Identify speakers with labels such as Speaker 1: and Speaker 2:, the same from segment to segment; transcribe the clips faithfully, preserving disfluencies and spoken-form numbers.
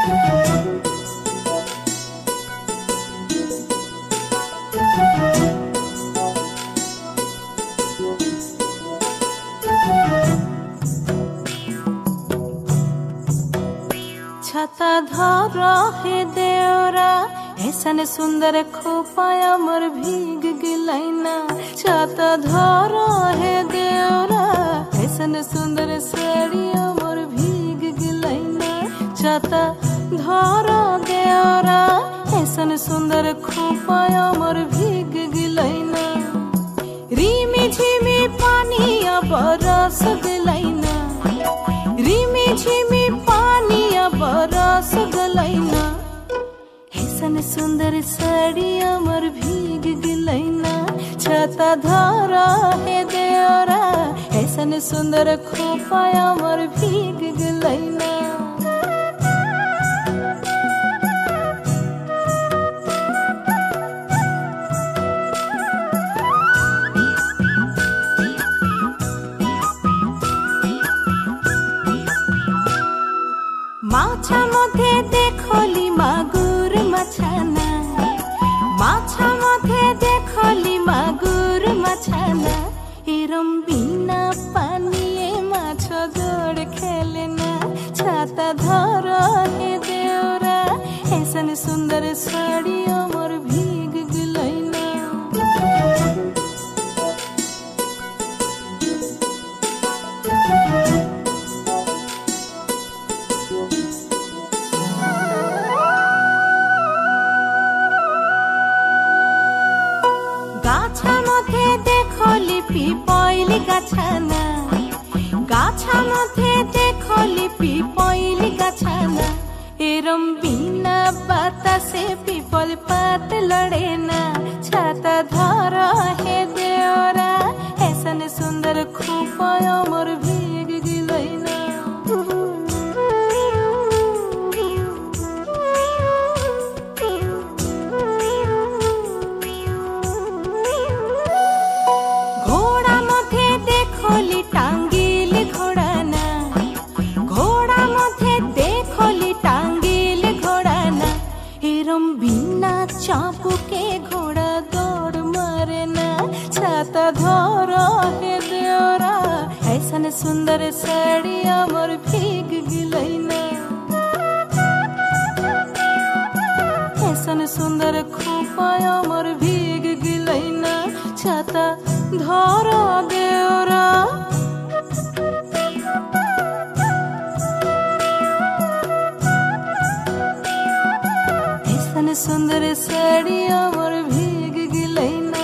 Speaker 1: छाता धर हे देवरा ऐसन सुंदर खोपाया मोर भीग गिलैना। छाता धर हे देवरा ऐसन सुंदर साड़िया मोर भीग गिलैना। छाता धर देवरा ऐसन सुंदर खोपाया मोर भीग गिलैना। रिमी झिमी पानिया बरस गिलैना। रिमी झिमी पानिया बरस गलैना। ऐसन सुंदर साड़िया मोर भीग गिलैना। छाता धर हे देवरा ऐसन सुंदर खोपाया मोर भीग गिलैना। माछा मधे देखली मागुर मछाना। माछा मधे देखली मागुर मछाना। एरम बिना पानिए माछ जोड़ खेलना। छाता धर हे देवरा ऐसन सुंदर साड़िया मोर भीग गिलैना। गाछा मधे देखली पिपैली गाछाना। गाछा मधे देखली पिपैली गाछाना। एरम बिना बातासे पिपल पात लड़ेना। छाता धर हे देवरा ऐसन सुंदर खोपाया मोर भीग गिलैना। घोड़ा मधे देखली टांगिल घोड़ाना। घोड़ा मधे देखली टांगिल घोड़ाना। एरम बिना चापू के घोड़ा दौड़ मारेना। छाता धर हे देवरा ऐसन सुंदर साड़िया मोर भीग गिलैना। ऐसन सुंदर खोपाया मोर भीग गिलैना। छाता धर देवरा ऐसन सुंदर साड़िया मोर भीग गिलैना।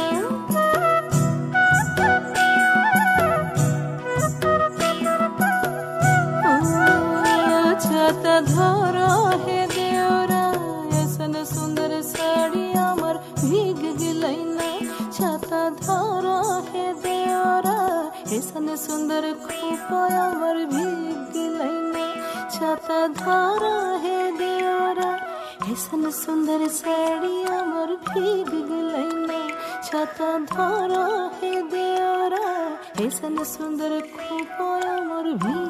Speaker 1: छाता धर हे देवरा ऐसन सुंदर साड़िया मोर भीग गिलैना। छाता धर हे देवरा ऐसन सुंदर खोपाया मोर भीग गिलैना। छाता धर हे देवरा ऐसन सुंदर साड़िया मोर भीग गिलैना। छाता धर हे देवरा ऐसन सुंदर खोपाया मोर भीग